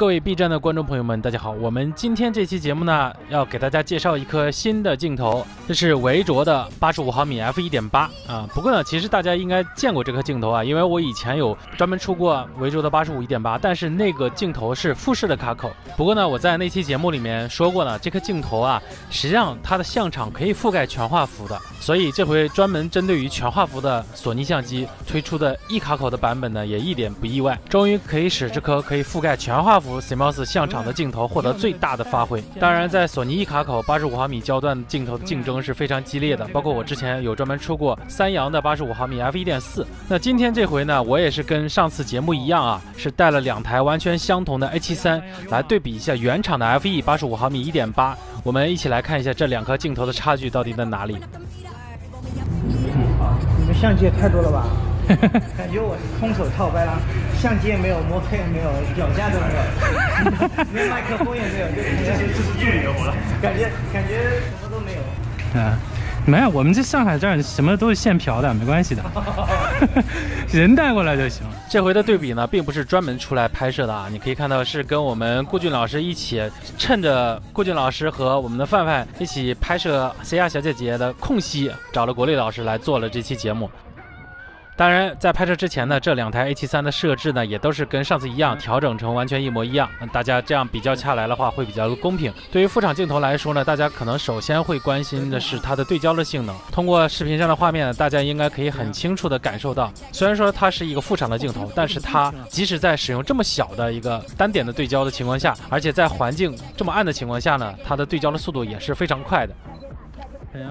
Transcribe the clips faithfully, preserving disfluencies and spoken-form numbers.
各位 B 站的观众朋友们，大家好！我们今天这期节目呢，要给大家介绍一颗新的镜头，这是维卓的八十五毫米 f 一点八 啊。不过呢，其实大家应该见过这颗镜头啊，因为我以前有专门出过维卓的八十五 一点八，但是那个镜头是富士的卡口。不过呢，我在那期节目里面说过呢，这颗镜头啊，实际上它的相场可以覆盖全画幅的，所以这回专门针对于全画幅的索尼相机推出的 E 卡口的版本呢，也一点不意外，终于可以使这颗可以覆盖全画幅 C M O S 相场的镜头获得最大的发挥。当然，在索尼 E 卡口八十五毫米焦段镜头的竞争是非常激烈的，包括我之前有专门出过三洋的八十五毫米 f 一点四。那今天这回呢，我也是跟上次节目一样啊，是带了两台完全相同的 A 七三 来对比一下原厂的 F E 八十五毫米 一点八，我们一起来看一下这两颗镜头的差距到底在哪里。 你们相机也太多了吧？感觉我是空手套白狼，相机也没有，模特也没有，脚架都没有，连麦克风也没有，就这是这是助理的活了，感觉感觉什么都没有。 啊，没有，我们这上海这儿什么都是现嫖的，没关系的，人带过来就行。 这回的对比呢，并不是专门出来拍摄的啊，你可以看到是跟我们顾俊老师一起，趁着顾俊老师和我们的范范一起拍摄 C R 小姐姐的空隙，找了国立老师来做了这期节目。当然，在拍摄之前呢，这两台 A 七三 的设置呢，也都是跟上次一样调整成完全一模一样。大家这样比较下来的话，会比较公平。对于副厂镜头来说呢，大家可能首先会关心的是它的对焦的性能。通过视频上的画面呢，大家应该可以很清楚地感受到，虽然说它是一个副厂的镜头，但是它即使在使用这么小的一个单点的对焦的情况下，而且在环境这么暗的情况下呢，它的对焦的速度也是非常快的。 对呀。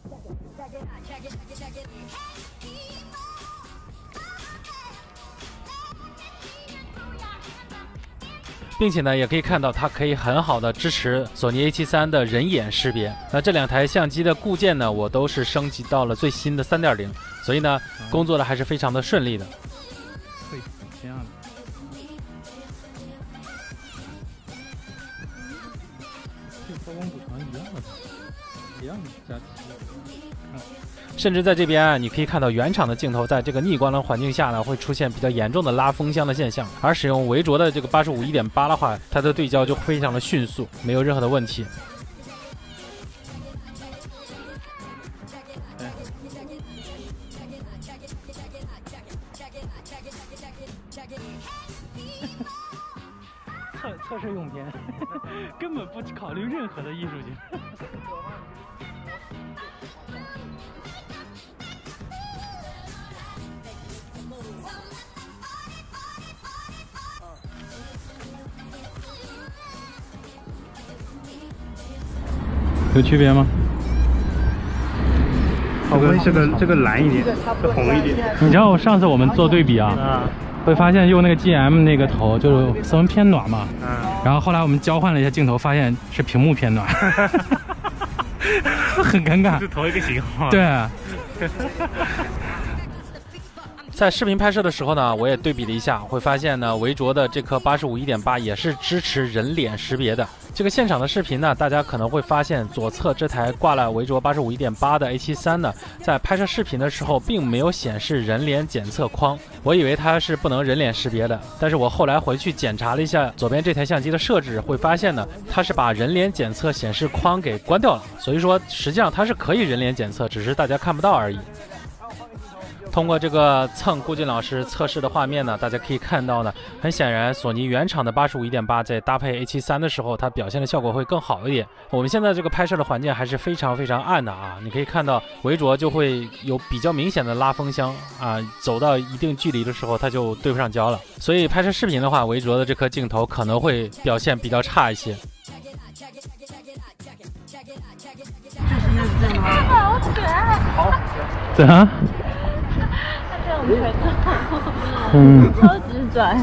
并且呢，也可以看到它可以很好的支持索尼 A 七三 的人眼识别。那这两台相机的固件呢，我都是升级到了最新的 三点零， 所以呢，工作的还是非常的顺利的。 会这样的。这高光补偿一样的，一样的加持。 甚至在这边啊，你可以看到原厂的镜头在这个逆光的环境下呢，会出现比较严重的拉风箱的现象，而使用维卓的这个八十五 一点八的话，它的对焦就非常的迅速，没有任何的问题。 测测试用片，根本不考虑任何的艺术性。有区别吗？ 这个这个这个蓝一点，这红一点。 你知道上次我们做对比啊，啊会发现用那个 G M 那个头就是色温偏暖嘛，嗯，然后后来我们交换了一下镜头，发现是屏幕偏暖，很尴尬。 是同一个型号。 对啊。 在视频拍摄的时候呢，我也对比了一下，会发现呢，维卓的这颗八十五 一点八 也是支持人脸识别的。这个现场的视频呢，大家可能会发现左侧这台挂了维卓八十五 一点八 的 A 七三 呢，在拍摄视频的时候并没有显示人脸检测框，我以为它是不能人脸识别的，但是我后来回去检查了一下左边这台相机的设置，会发现呢，它是把人脸检测显示框给关掉了，所以说实际上它是可以人脸检测，只是大家看不到而已。通过这个蹭顾俊老师测试的画面呢，大家可以看到呢，很显然索尼原厂的八十五 一点八 在搭配 A 七三 的时候，它表现的效果会更好一点。我们现在这个拍摄的环境还是非常非常暗的啊，你可以看到维卓就会有比较明显的拉风箱啊，走到一定距离的时候它就对不上焦了，所以拍摄视频的话，维卓的这颗镜头可能会表现比较差一些。 好可爱！ 好，怎样？ 他这种拳头， 嗯， 超直转。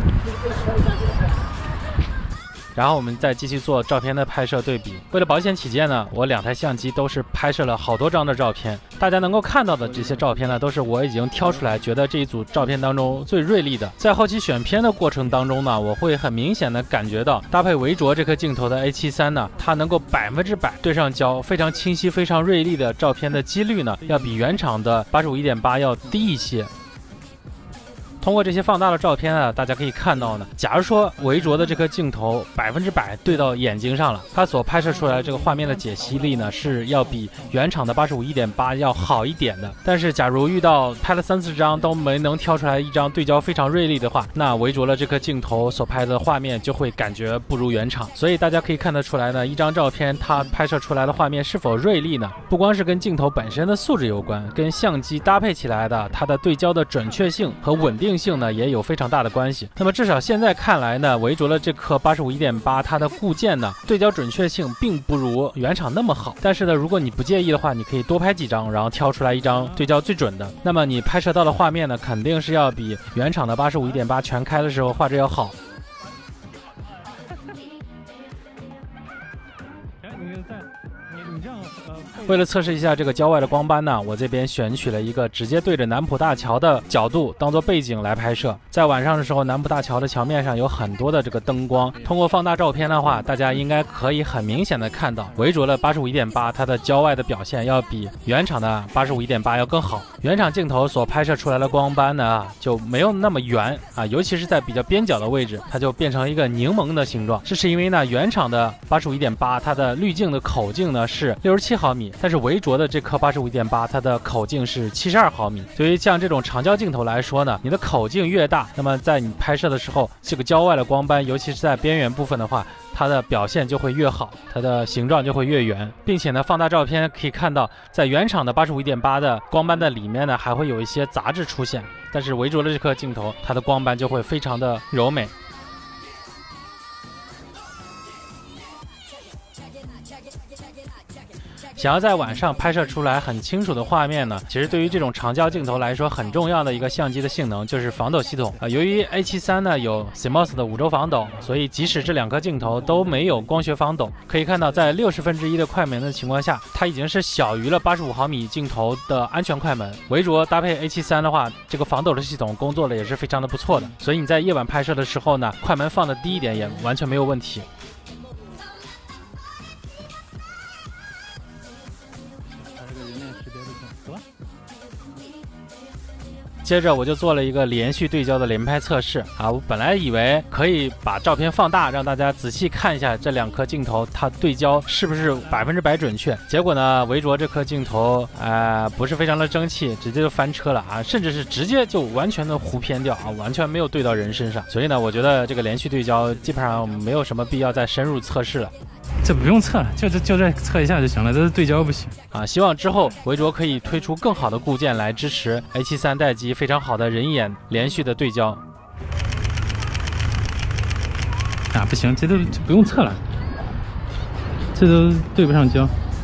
然后我们再继续做照片的拍摄对比。为了保险起见呢，我两台相机都是拍摄了好多张的照片。大家能够看到的这些照片呢，都是我已经挑出来，觉得这一组照片当中最锐利的。在后期选片的过程当中呢，我会很明显的感觉到，搭配维卓这颗镜头的 A 七三 呢，它能够百分之百对上焦，非常清晰、非常锐利的照片的几率呢，要比原厂的八十五 一点八要低一些。 通过这些放大的照片啊，大家可以看到呢，假如说维卓的这颗镜头百分之百对到眼睛上了，它所拍摄出来这个画面的解析力呢是要比原厂的八十五一点八要好一点的。但是假如遇到拍了三四张都没能挑出来一张对焦非常锐利的话，那维卓的这颗镜头所拍的画面就会感觉不如原厂。所以大家可以看得出来呢，一张照片它拍摄出来的画面是否锐利呢，不光是跟镜头本身的素质有关，跟相机搭配起来的它的对焦的准确性和稳定性呢也有非常大的关系。那么至少现在看来呢，维卓的这颗八十五一点八它的固件呢对焦准确性并不如原厂那么好。但是呢，如果你不介意的话，你可以多拍几张，然后挑出来一张对焦最准的，那么你拍摄到的画面呢肯定是要比原厂的八十五一点八全开的时候画质要好。为了测试一下这个郊外的光斑呢，我这边选取了一个直接对着南浦大桥的角度当做背景来拍摄。在晚上的时候，南浦大桥的桥面上有很多的这个灯光，通过放大照片的话，大家应该可以很明显的看到维卓的八十五一点八它的郊外的表现要比原厂的八十五一点八要更好。原厂镜头所拍摄出来的光斑呢就没有那么圆啊，尤其是在比较边角的位置，它就变成一个柠檬的形状。这是因为呢，原厂的八十五一点八它的滤镜的口径呢是六十七毫米，但是维卓的这颗八十五一点八它的口径是七十二毫米。对于像这种长焦镜头来说呢，你的口径越大，那么在你拍摄的时候，这个郊外的光斑，尤其是在边缘部分的话，它的表现就会越好，它的形状就会越圆。并且呢，放大照片可以看到，在原厂的八十五一点八的光斑的里面呢，还会有一些杂质出现，但是维卓的这颗镜头，它的光斑就会非常的柔美。想要在晚上拍摄出来很清楚的画面呢，其实对于这种长焦镜头来说，很重要的一个相机的性能就是防抖系统啊、呃。由于 A 七十三 呢有 C M O S 的五轴防抖，所以即使这两颗镜头都没有光学防抖，可以看到在六十分之一的快门的情况下，它已经是小于了八十五毫米镜头的安全快门。维卓搭配 A 七十三 的话，这个防抖的系统工作的也是非常的不错的，所以你在夜晚拍摄的时候呢，快门放的低一点也完全没有问题。接着我就做了一个连续对焦的连拍测试啊，我本来以为可以把照片放大，让大家仔细看一下这两颗镜头它对焦是不是百分之百准确。结果呢，维卓这颗镜头呃不是非常的争气，直接就翻车了啊，甚至是直接就完全的糊偏掉啊，完全没有对到人身上。所以呢，我觉得这个连续对焦基本上没有什么必要再深入测试了。 这不用测了，就这就这测一下就行了，这是对焦不行啊。希望之后维卓可以推出更好的固件来支持 A 七十三 待机非常好的人眼连续的对焦。 啊，不行，这都这不用测了，这都对不上焦。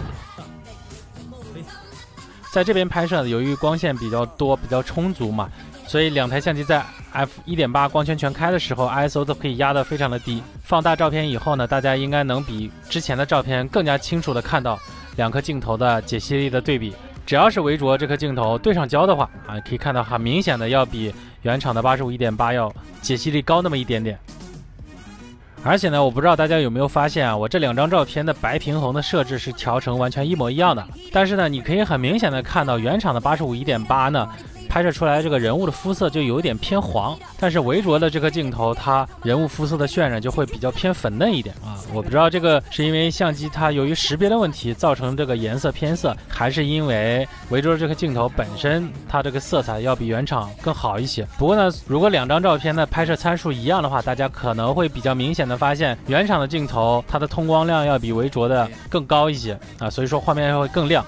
在这边拍摄，由于光线比较多、比较充足嘛，所以两台相机在 F 一点八 光圈全开的时候 I S O 都可以压得非常的低。放大照片以后呢，大家应该能比之前的照片更加清楚的看到两颗镜头的解析力的对比。只要是维卓这颗镜头对上焦的话啊，可以看到很明显的要比原厂的八十五一点八要解析力高那么一点点。而且呢，我不知道大家有没有发现啊，我这两张照片的白平衡的设置是调成完全一模一样的。但是呢，你可以很明显的看到原厂的八十五一点八呢，拍摄出来这个人物的肤色就有点偏黄，但是维卓的这个镜头，它人物肤色的渲染就会比较偏粉嫩一点啊。我不知道这个是因为相机它由于识别的问题造成这个颜色偏色，还是因为维卓这个镜头本身它这个色彩要比原厂更好一些。不过呢，如果两张照片的拍摄参数一样的话，大家可能会比较明显的发现原厂的镜头它的通光量要比维卓的更高一些啊，所以说画面会更亮。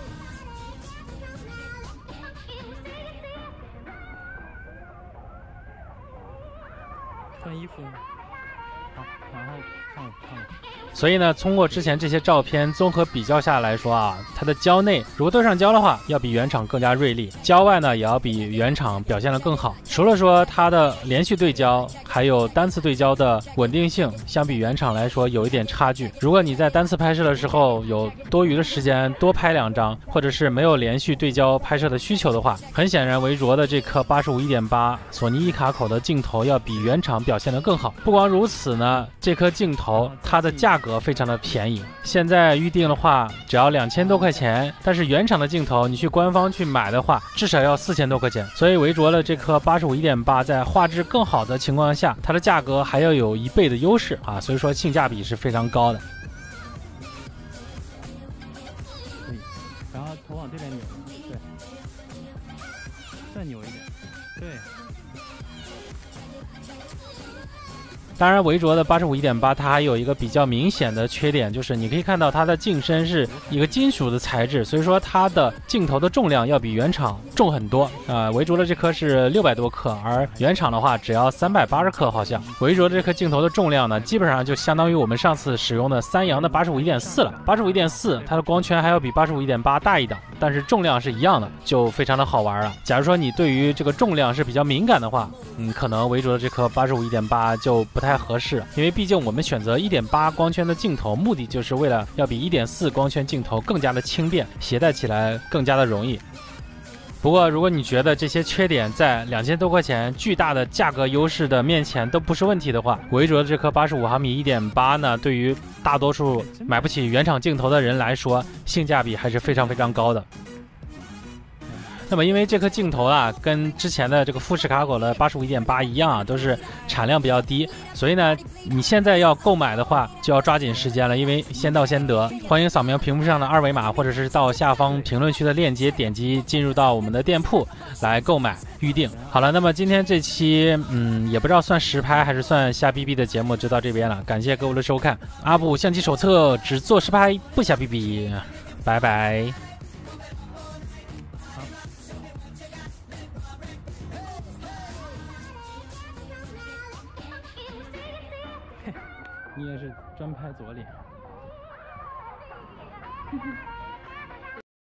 穿衣服，好，然后看我看我。 所以呢，通过之前这些照片综合比较下来说啊，它的焦内如果对上焦的话，要比原厂更加锐利；焦外呢，也要比原厂表现得更好。除了说它的连续对焦，还有单次对焦的稳定性，相比原厂来说有一点差距。如果你在单次拍摄的时候有多余的时间多拍两张，或者是没有连续对焦拍摄的需求的话，很显然维卓的这颗八十五一点八索尼一卡口的镜头要比原厂表现得更好。不光如此呢，这颗镜头它的价格非常的便宜， 现在预定的话只要两千多块钱，但是原厂的镜头你去官方去买的话，至少要四千多块钱。所以维卓的这颗八十五一点八在画质更好的情况下，它的价格还要有一倍的优势啊，所以说性价比是非常高的。对，然后头往这边扭，对，再扭一点，对。当然，维卓的八十五一点八它还有一个比较明显的缺点，就是你可以看到它的镜身是一个金属的材质，所以说它的镜头的重量要比原厂重很多。呃，维卓的这颗是六百多克，而原厂的话只要三百八十克，好像。维卓的这颗镜头的重量呢，基本上就相当于我们上次使用的三洋的八十五一点四了。八十五一点四它的光圈还要比八十五一点八大一档，但是重量是一样的，就非常的好玩了。假如说你对于这个重量是比较敏感的话，嗯，可能维卓的这颗八十五一点八就不太合适，因为毕竟我们选择一点八光圈的镜头，目的就是为了要比一点四光圈镜头更加的轻便，携带起来更加的容易。不过，如果你觉得这些缺点在两千多块钱巨大的价格优势的面前都不是问题的话，维卓的这颗八十五毫米一点八呢，对于大多数买不起原厂镜头的人来说，性价比还是非常非常高的。那么因为这颗镜头啊，跟之前的这个富士卡口的八十五一点八一样啊，都是产量比较低，所以呢，你现在要购买的话，就要抓紧时间了，因为先到先得。欢迎扫描屏幕上的二维码，或者是到下方评论区的链接，点击进入到我们的店铺来购买预定。好了，那么今天这期嗯，也不知道算实拍还是算瞎逼逼的节目就到这边了，感谢各位的收看。阿布相机手册只做实拍，不瞎逼逼，拜拜。你也是专拍左脸。